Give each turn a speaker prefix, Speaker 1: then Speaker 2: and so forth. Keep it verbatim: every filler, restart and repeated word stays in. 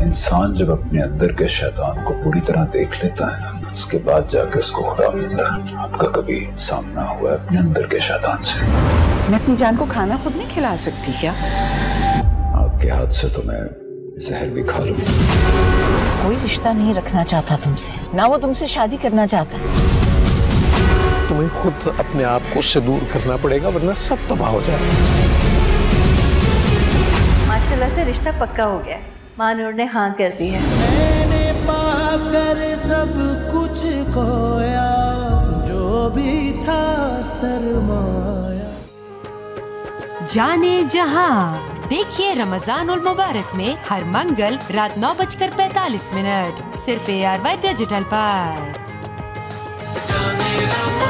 Speaker 1: इंसान जब अपने अंदर के शैतान को पूरी तरह देख लेता है ना, उसके बाद जाके उसको खुदा मिलता है। आपका कभी सामना हुआ है अपने अंदर के शैतान से?
Speaker 2: मैं अपनी जान को खाना खुद नहीं खिला सकती क्या?
Speaker 1: आपके हाथ से तो मैं जहर भी खा लूं।
Speaker 2: कोई रिश्ता नहीं रखना चाहता तुमसे, ना वो तुमसे शादी करना चाहता।
Speaker 3: तुम्हें खुद अपने आप को उससे दूर करना पड़ेगा, वरना सब तबाह हो जाएगा।
Speaker 4: माशाल्लाह से रिश्ता पक्का हो गया है। मानूर ने हाँ कर दी है।
Speaker 5: मैंने पाकर सब कुछ खोया, जो भी था सरमाया।
Speaker 6: जाने जहां देखिए रमजान उल मुबारक में हर मंगल रात नौ बजकर पैतालीस मिनट सिर्फ ए आर वाई डिजिटल पर।